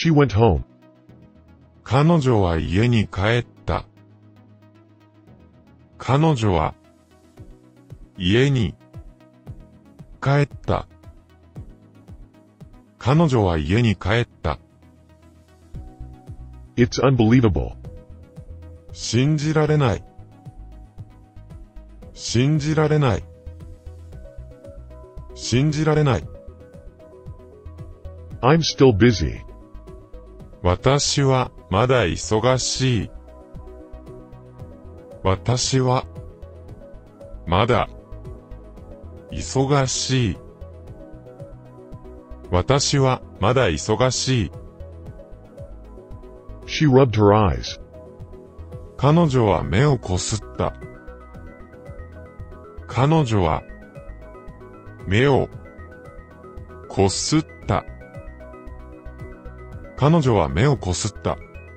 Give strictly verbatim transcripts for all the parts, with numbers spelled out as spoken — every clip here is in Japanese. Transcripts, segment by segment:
She went home. 彼女は家に帰った。彼女は家に帰った。彼女は家に帰った。 It's unbelievable. 信じられない。信じられない。信じられない。 I'm still busy. 私はまだ忙しい。私はまだ忙しい。私はまだ忙しい。 She rubbed her eyes. 彼女は目をこすった。彼女は目をこすった。彼女は目をこすった。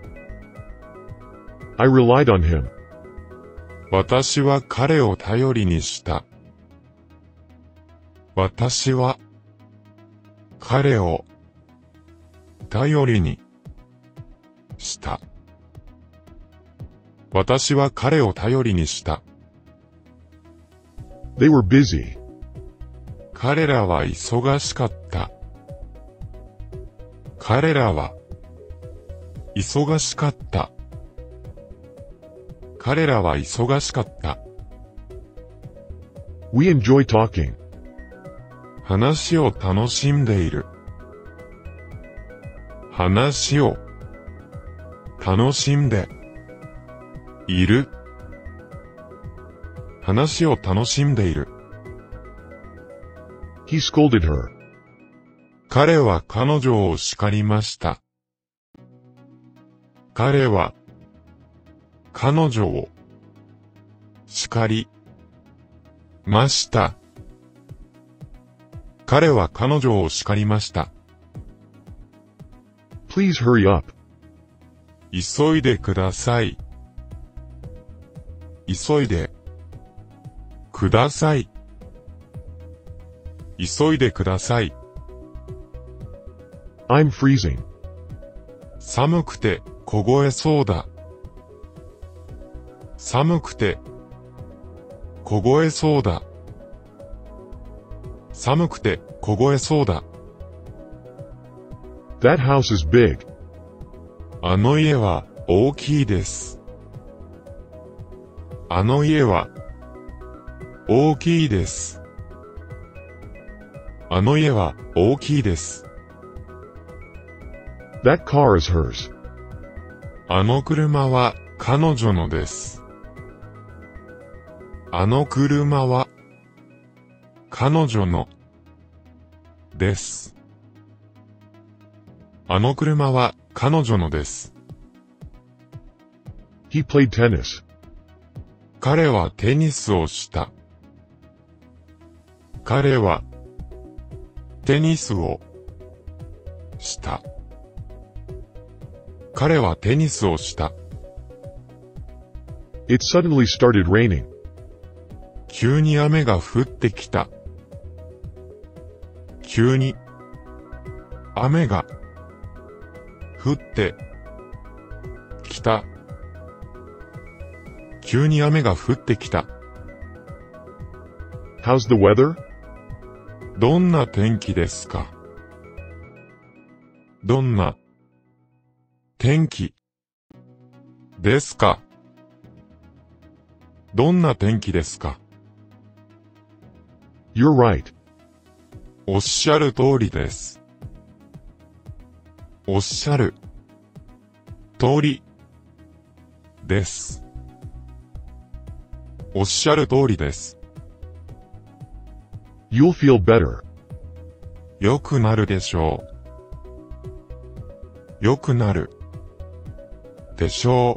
I relied on him. 私は彼を頼りにした。私は彼を頼りにした。私は彼を頼りにした。 They were busy. 彼らは忙しかった。彼らは忙しかった。彼らは忙しかった。 We enjoy talking. 話を楽しんでいる。話を楽しんでいる。話を楽しんでいる。 He scolded her. 彼は彼女を叱りました。彼は彼女を叱りました。彼は彼女を叱りました。 Please hurry up. 急いでください。急いでください。急いでください。 I'm freezing. 寒くて凍えそうだ。寒くて凍えそうだ。寒くて凍えそうだ。 That house is big. あの家は大きいです。あの家は大きいです。あの家は大きいです。 That car is hers. あの車は彼女のです。あの車は彼女のです。あの車は彼女のです。 He played tennis. 彼はテニスをした。彼はテニスをした。彼はテニスをした。 It suddenly started raining. 急に雨が降ってきた。急に雨が降ってきた。急に雨が降ってきた。 How's the weather? どんな天気ですか？どんな天気ですか？どんな天気ですか？ You're right. おっしゃる通りです。おっしゃる通りです。おっしゃる通りです。 You'll feel better. 良くなるでしょう。良くなるでしょ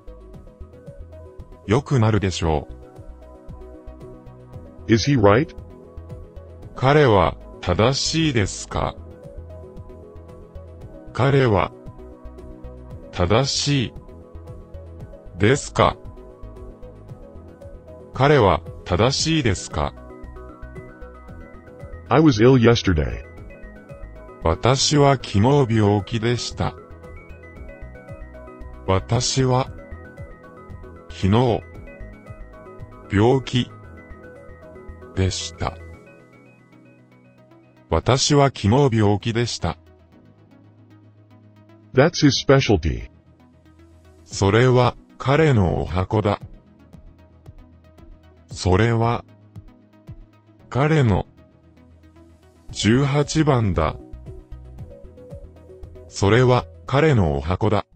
う。良くなるでしょう。 Is he right? 彼は正しいですか？彼は正しいですか？彼は正しいですか？ I was ill yesterday. 私は昨日病気でした。私は、昨日、病気、でした。私は昨日病気でした。 That's his specialty. それは、彼のお箱だ。それは、彼の、じゅうはちばんだ。それは、彼のお箱だ。